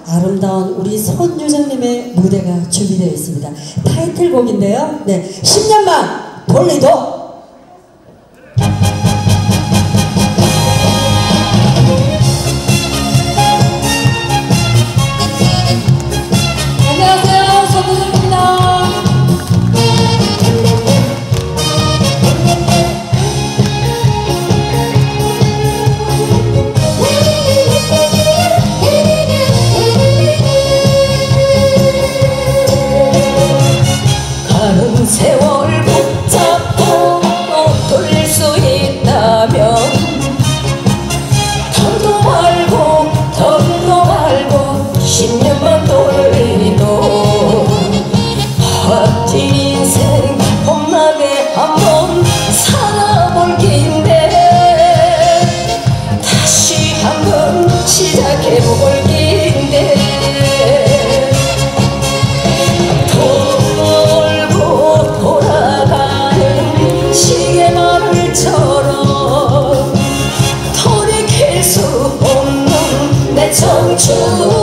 아름다운 우리 손유정님의 무대가 준비되어 있습니다. 타이틀곡인데요. 네, 10년만 돌리도. 안녕하세요, 손유정입니다. 세월 붙잡고 돌릴 수 있다면 덤도 말고 덤도 말고 10년만 돌리도 멋진 인생 봄나게 한번 살아볼 긴데 다시 한번 시작해볼 긴데 돌이킬 수 없는 내 청춘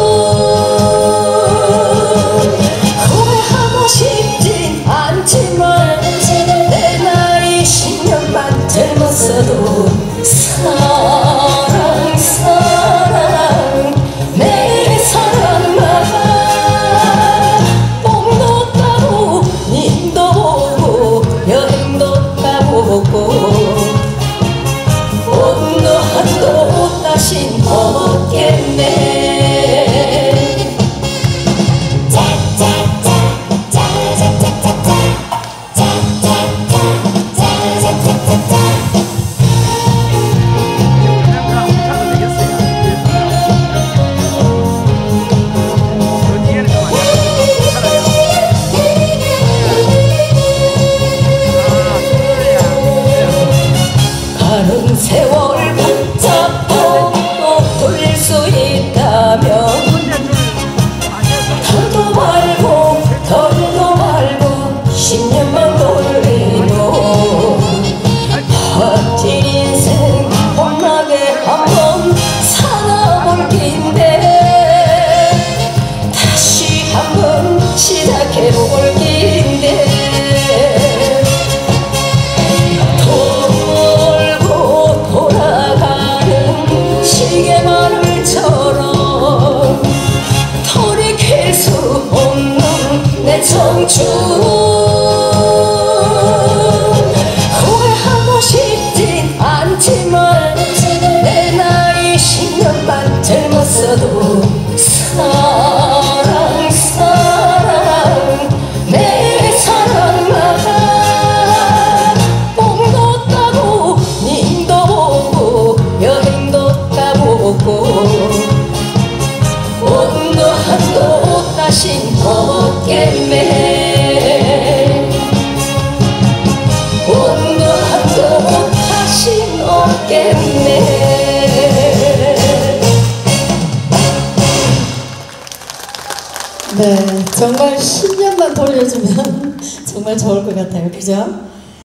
후회하고 싶진 않지만 내 나이 10년만 젊었어도 사랑 사랑 내 사랑아 봄도 따고 님도 보고 여행도 가보고 온도 한도 다신 없겠네. 가는 세월 붙잡고 돌릴 수 있다면 덤도 말고 덤도 말고 10년만 돌리도 멋진 인생 봄나게 한번 살아볼 긴데 다시 한번 시작해볼 긴데 돌이킬 수 없는 내 청춘 후회하고 싶진 않지만 내 나이 10년만 젊었어도 사랑 사랑 내 사랑아 봄도 따고 님도 보고 여행도 가보고 온도 한도 다신 없겠네. 온도 한도 다신 없겠네. 네, 정말 10년만 돌려주면 정말 좋을 것 같아요. 그죠?